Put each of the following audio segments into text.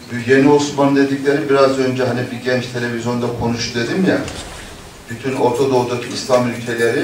Yeni Osmanlı dedikleri biraz önce hani bir genç televizyonda konuştu dedim ya, bütün Orta Doğu'daki İslam ülkeleri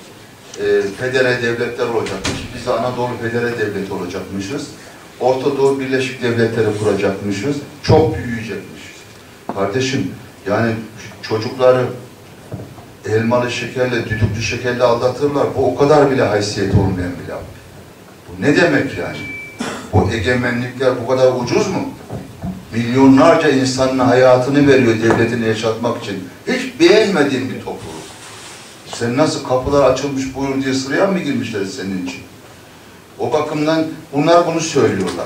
federe devletler olacakmış. Biz de Anadolu federe devleti olacakmışız. Orta Doğu Birleşik Devletleri kuracakmışız. Çok büyüyecekmişiz. Kardeşim, yani çocukları elmalı şekerle, düdüklü şekerle aldatırlar. Bu o kadar bile haysiyet olmayan bir laf. Bu ne demek yani? Bu egemenlikler bu kadar ucuz mu? Milyonlarca insanın hayatını veriyor devletini yaşatmak için. Hiç beğenmediğin bir topluluk. Sen nasıl kapılar açılmış buyur diye sıraya mı girmişler senin için? O bakımdan bunlar bunu söylüyorlar.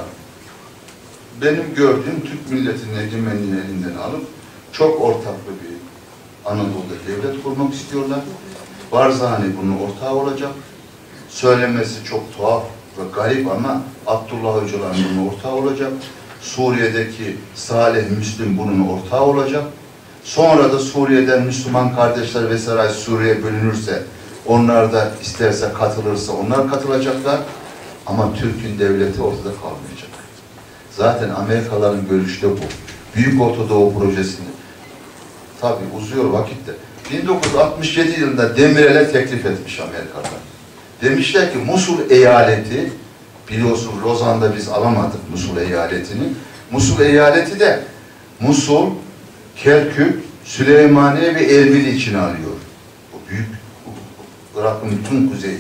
Benim gördüğüm Türk milletinin egemenliğini elinden alıp çok ortaklı bir Anadolu'da devlet kurmak istiyorlar. Barzani bunun ortağı olacak. Söylemesi çok tuhaf ve garip ama Abdullah Öcalan bunun ortağı olacak. Suriye'deki Salih Müslim bunun ortağı olacak. Sonra da Suriye'den Müslüman kardeşler vesaire Suriye bölünürse, onlar da isterse katılırsa onlar katılacaklar. Ama Türk'ün devleti ortada kalmayacak. Zaten Amerikalıların görüşü de bu. Büyük Orta Doğu projesini. Tabii uzuyor vakitte. 1967 yılında Demirel'e teklif etmiş Amerikalılar. Demişler ki Musul eyaleti, biliyorsun Lozan'da biz alamadık Musul eyaletini. Musul eyaleti de Musul, Kerkük, Süleymaniye ve Erbil içine alıyor. Bu büyük Irak'ın bütün kuzeyi.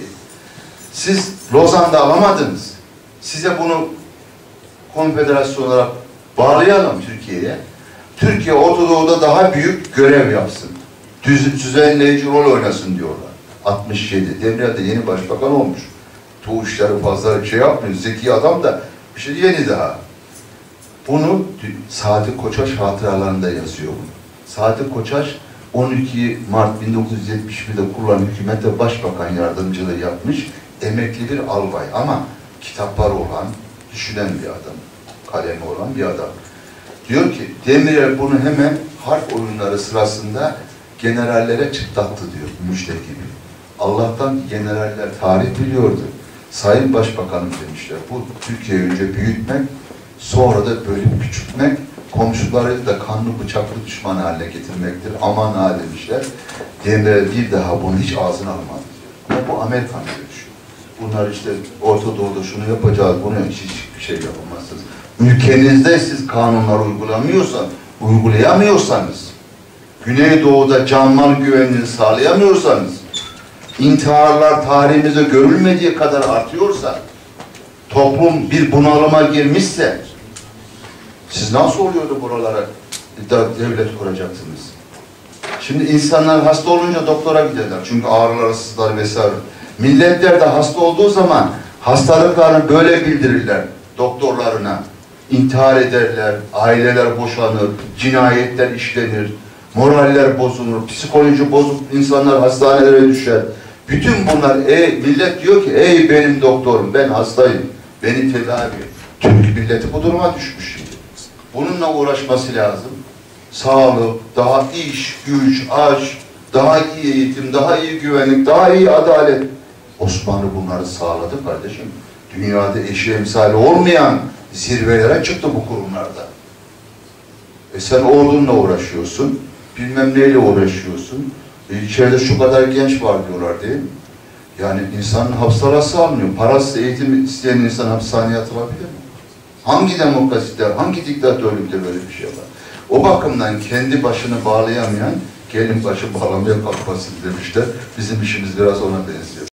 Siz Lozan'da alamadınız. Size bunu konfederasyon olarak bağlayalım Türkiye'ye. Türkiye Orta Doğu'da daha büyük görev yapsın. Düzenleyici rol oynasın diyorlar. 67. Demirel de yeni başbakan olmuş. Bu işleri fazla şey yapmıyor. Zeki adam da bir şey yeni daha. Bunu Sadık Koçaş hatıralarında yazıyor bunu. Sadık Koçaş 12 Mart 1971'de kurulan hükümette başbakan yardımcılığı yapmış. Emekli bir albay ama kitapları olan, düşünen bir adam. Kalemi olan bir adam. Diyor ki Demirel bunu hemen harp oyunları sırasında generallere çıtlattı diyor müjde gibi. Allah'tan generaller tarih biliyordu. Sayın Başbakanım demişler. Bu Türkiye'yi önce büyütmek, sonra da böyle küçültmek, komşuları da kanlı bıçaklı düşman haline getirmektir. Aman ha demişler. Demirel bir daha bunu hiç ağzına almadı. Ama bu Amerikan görüşü. Bunlar işte Orta Doğu'da şunu yapacağız, bunu hiçbir şey yapamazsınız. Ülkenizde siz kanunları uygulayamıyorsanız, Güneydoğu'da can mal güvenliğini sağlayamıyorsanız, intiharlar tarihimizde görülmediği kadar artıyorsa, toplum bir bunalıma girmişse, siz nasıl oluyordu buralara devlet kuracaksınız? Şimdi insanlar hasta olunca doktora giderler. Çünkü ağrılar, sızlar vesaire. Milletler de hasta olduğu zaman hastalıklarını böyle bildirirler doktorlarına. İntihar ederler, aileler boşanır, cinayetler işlenir, moraller bozulur, psikoloji bozuk insanlar hastanelere düşer. Bütün bunlar, millet diyor ki, ey benim doktorum, ben hastayım, beni tedavi et. Türk milleti bu duruma düşmüş şimdi. Bununla uğraşması lazım. Sağlık, daha iş, güç, aş, daha iyi eğitim, daha iyi güvenlik, daha iyi adalet. Osmanlı bunları sağladı kardeşim. Dünyada eşi emsali olmayan zirvelere çıktı bu kurumlarda. Sen ordunla uğraşıyorsun, bilmem neyle uğraşıyorsun. İçeride şu kadar genç var diyorlar değil mi? Yani insanın hapsarası almıyor. Parasız eğitim isteyen insan hapishaneye atılabilir mi? Hangi demokraside, hangi diktatörlükte böyle bir şey var? O bakımdan kendi başını bağlayamayan, gelin başı bağlamaya kalkmasın demişler. Bizim işimiz biraz ona benziyor.